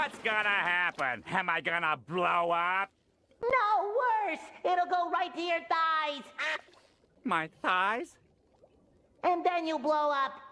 What's gonna happen? Am I gonna blow up? No, worse! It'll go right to your thighs. My thighs? And then you blow up.